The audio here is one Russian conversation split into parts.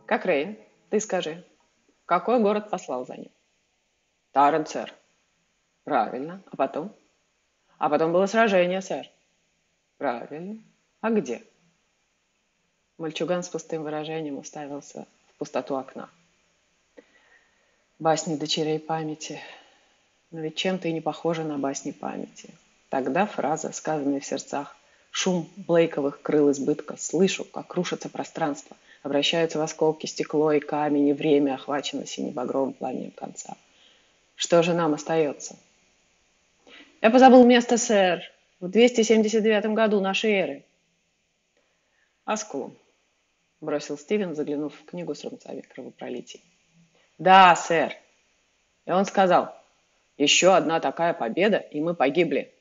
Кокрейн, ты скажи, какой город послал за ним? Таррент, сэр. Правильно. А потом? А потом было сражение, сэр. Правильно. А где? Мальчуган с пустым выражением уставился в пустоту окна. Басни дочерей памяти. Но ведь чем-то и не похоже на басни памяти. Тогда фраза, сказанная в сердцах: «Шум Блейковых крыл избытка. Слышу, как рушится пространство. Обращаются в осколки стекло и камень, и время охвачено синебагровым пламенем конца. Что же нам остается?» «Я позабыл место, сэр. В 279 году нашей эры». «Аскулум», — бросил Стивен, заглянув в книгу с рубцами кровопролитий. «Да, сэр». И он сказал: «Еще одна такая победа, и мы погибли».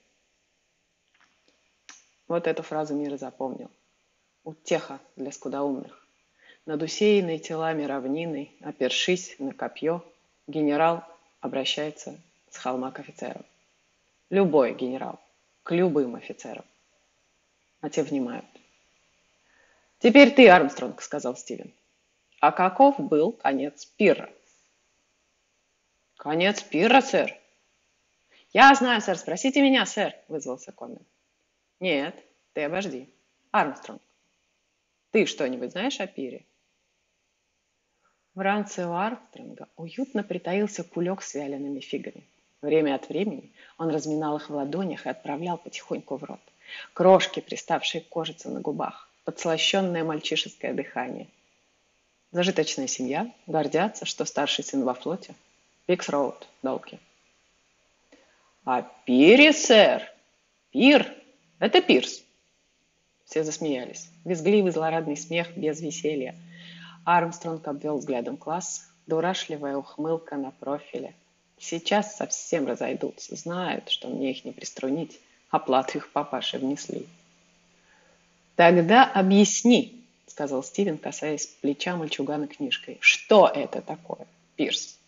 Вот эту фразу мир и запомнил. Утеха для скудоумных. Над усеянной телами равниной, опершись на копье, генерал обращается с холма к офицерам. Любой генерал, к любым офицерам. А те внимают. «Теперь ты, Армстронг», — сказал Стивен. «А каков был конец пирра?» «Конец пирра, сэр?» «Я знаю, сэр, спросите меня, сэр», — вызвался Комин. «Нет, ты обожди. Армстронг, ты что-нибудь знаешь о пире?» В ранце у Армстронга уютно притаился кулек с вялеными фигами. Время от времени он разминал их в ладонях и отправлял потихоньку в рот. Крошки, приставшие к кожице на губах, подслащенное мальчишеское дыхание. Зажиточная семья гордятся, что старший сын во флоте. Пикс Роуд, Долки. «А пире, сэр? Пир? Это пирс!» Все засмеялись. Визгливый злорадный смех без веселья. Армстронг обвел взглядом класс, дурашливая ухмылка на профиле. Сейчас совсем разойдутся, знают, что мне их не приструнить, оплату их папаши внесли. «Тогда объясни», — сказал Стивен, касаясь плеча мальчугана книжкой, — «что это такое, пирс?»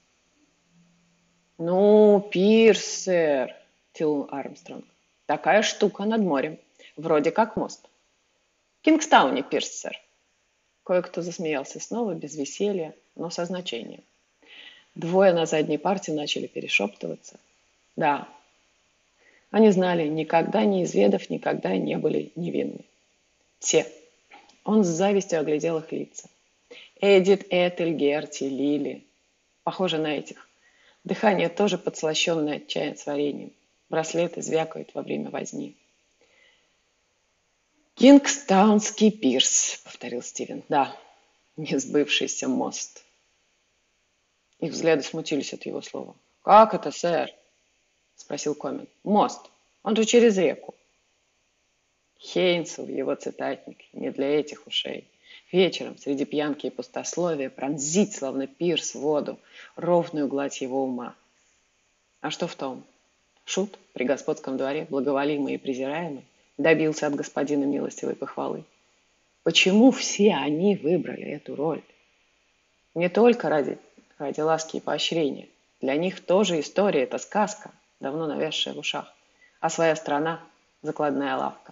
«Ну, пирс, сэр», — тянул Армстронг. «Такая штука над морем, вроде как мост». «В Кингстауне пирс, сэр». Кое-кто засмеялся снова, без веселья, но со значением. Двое на задней парте начали перешептываться. Да, они знали, никогда не изведав, никогда не были невинны. Все. Он с завистью оглядел их лица. Эдит, Этель, Герти, Лили. Похоже на этих. Дыхание тоже подслащенное чаем с вареньем. Браслеты звякают во время возни. «Кингстаунский пирс», — повторил Стивен. «Да, несбывшийся мост». Их взгляды смутились от его слова. «Как это, сэр?» — спросил Комин. «Мост. Он же через реку». Хейнсу в его цитатник не для этих ушей. Вечером, среди пьянки и пустословия, пронзить, словно пирс, воду, ровную гладь его ума. А что в том? Шут при господском дворе, благоволимый и презираемый, добился от господина милостивой похвалы. Почему все они выбрали эту роль? Не только ради ласки и поощрения. Для них тоже история — это сказка, давно навязшая в ушах, а своя страна — закладная лавка.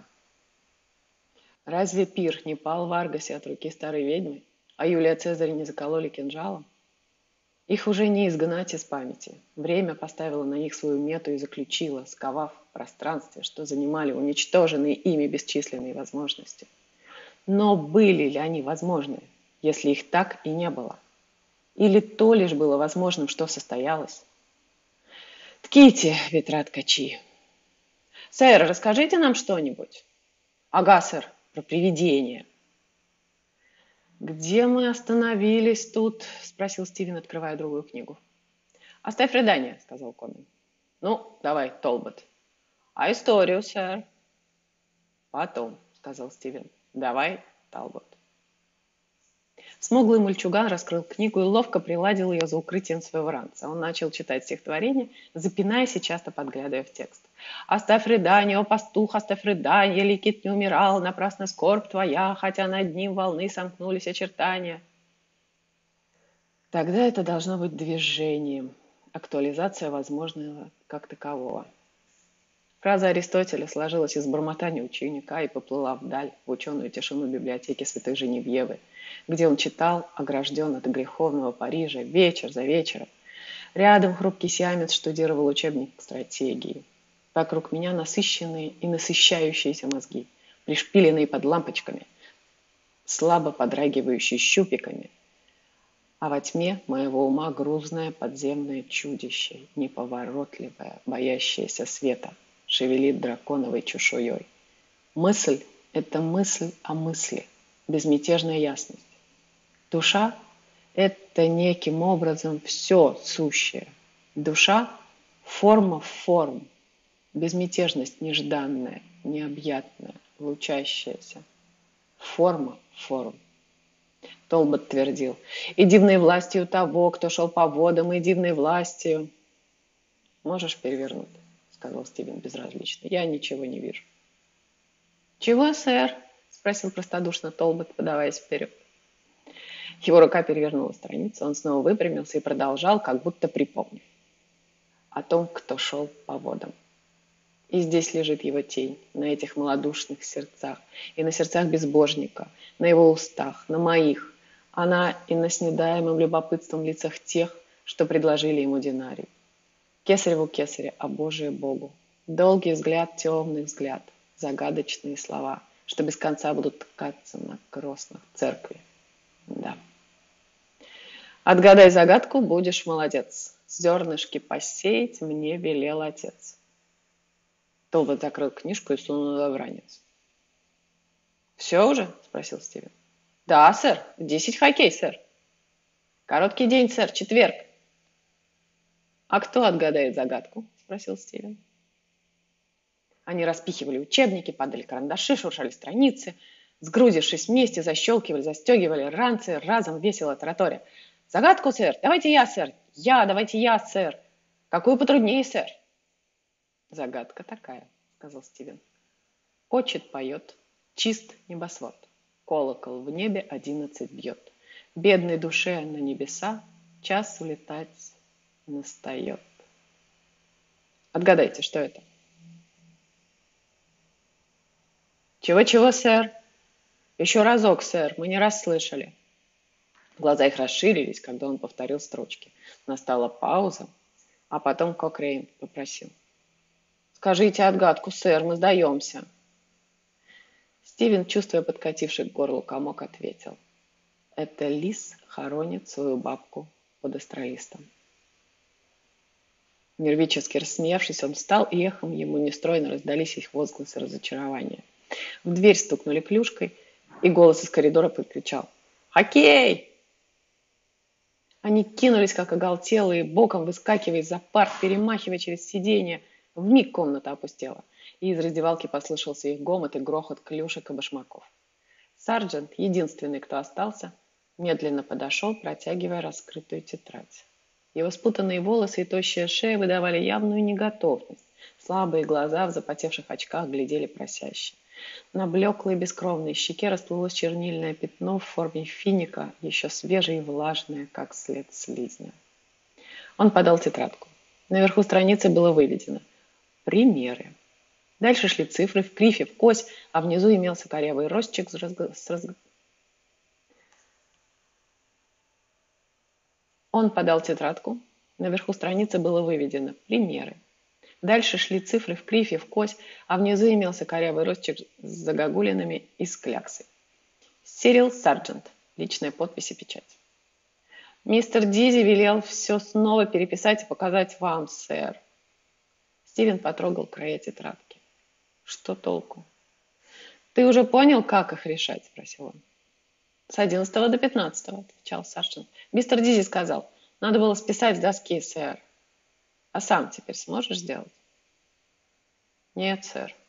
Разве пир не пал в Аргасе от руки старой ведьмы, а Юлия Цезарь не закололи кинжалом? Их уже не изгнать из памяти. Время поставило на них свою мету и заключило, сковав в пространстве, что занимали уничтоженные ими бесчисленные возможности. Но были ли они возможны, если их так и не было? Или то лишь было возможным, что состоялось? Тките, ветра-ткачи. «Сэр, расскажите нам что-нибудь». «Ага, сэр, про привидения». «Где мы остановились тут?» — спросил Стивен, открывая другую книгу. «Оставь рыдание», — сказал Комин. «Ну, давай, Толбот». «А историю, сэр?» «Потом», — сказал Стивен. «Давай, Талбот». Смуглый мальчуган раскрыл книгу и ловко приладил ее за укрытием своего ранца. Он начал читать стихотворение, запинаясь и часто подглядывая в текст. «Оставь рыдание, о пастух, оставь рыдание, ликит не умирал, напрасно скорбь твоя, хотя над ним волны сомкнулись очертания». Тогда это должно быть движением, актуализация возможного как такового. Фраза Аристотеля сложилась из бормотания ученика и поплыла вдаль, в ученую тишину библиотеки Святой Женевьевы, где он читал, огражден от греховного Парижа, вечер за вечером. Рядом хрупкий сиамец штудировал учебник стратегии. Вокруг меня насыщенные и насыщающиеся мозги, пришпиленные под лампочками, слабо подрагивающие щупиками, а во тьме моего ума грузное подземное чудище, неповоротливое, боящееся света, шевелит драконовой чешуей. Мысль – это мысль о мысли, безмятежная ясность. Душа – это неким образом все сущее. Душа – форма форм, безмятежность нежданная, необъятная, лучащаяся. Форма форм. Толбот твердил: «И дивной властью того, кто шел по водам, и дивной властью...» «Можешь перевернуть?» — сказал Стивен безразлично. «Я ничего не вижу». «Чего, сэр?» — спросил простодушно Толбот, подаваясь вперед. Его рука перевернула страницу, он снова выпрямился и продолжал, как будто припомнив. О том, кто шел по водам. И здесь лежит его тень, на этих малодушных сердцах, и на сердцах безбожника, на его устах, на моих, она и на снедаемом любопытством лицах тех, что предложили ему динарий. Кесареву кесаря, а Божие Богу. Долгий взгляд, темный взгляд, загадочные слова, что без конца будут ткаться на кроснах церкви. Да. Отгадай загадку, будешь молодец. Зернышки посеять мне велел отец. Толбот закрыл книжку и сунул ее в ранец. «Все уже?» – спросил Стивен. «Да, сэр. В 10 хоккей, сэр». «Короткий день, сэр. Четверг». «А кто отгадает загадку?» – спросил Стивен. Они распихивали учебники, падали карандаши, шуршали страницы. Сгрузившись вместе, защелкивали, застегивали ранцы, разом весело тараторя. «Загадку, сэр! Давайте я, сэр! Давайте я, сэр! Какую потруднее, сэр!» «Загадка такая», — сказал Стивен. «Хочет, поет, чист небосвод, колокол в небе 11 бьет. Бедной душе на небеса час улетать настает». Отгадайте, что это? «Чего-чего, сэр?» «Еще разок, сэр, мы не расслышали». Глаза их расширились, когда он повторил строчки. Настала пауза, а потом Кокрейн попросил: «Скажите отгадку, сэр, мы сдаемся». Стивен, чувствуя подкативший к горлу комок, ответил: «Это лис хоронит свою бабку под астролистом». Нервически рассмеявшись, он встал, и эхом ему нестройно раздались их возгласы разочарования. В дверь стукнули клюшкой, и голос из коридора прокричал: «Хоккей!» Они кинулись, как оголтелые, боком выскакивая из-за парт, перемахивая через сиденье. Вмиг комната опустела, и из раздевалки послышался их гомот и грохот клюшек и башмаков. Сарджент, единственный, кто остался, медленно подошел, протягивая раскрытую тетрадь. Его спутанные волосы и тощая шея выдавали явную неготовность. Слабые глаза в запотевших очках глядели просяще. На блеклой бескровной щеке расплылось чернильное пятно в форме финика, еще свежее и влажное, как след слизня. Он подал тетрадку. Наверху страницы было выведено: «Примеры». Дальше шли цифры в крифе, в кось, а внизу имелся корявый ростчик Он подал тетрадку. Наверху страницы было выведено: «Примеры». Дальше шли цифры в крифе, в кось, а внизу имелся корявый ростчик с загогулинами и с кляксой. Сирил Сарджент. Личная подпись и печать. «Мистер Дизи велел все снова переписать и показать вам, сэр». Стивен потрогал края тетрадки. «Что толку?» «Ты уже понял, как их решать?» – спросил он. «С 11 до 15, отвечал Сарджент. «Мистер Дизи сказал, надо было списать с доски, сэр. А сам теперь сможешь сделать?» «Нет, сэр».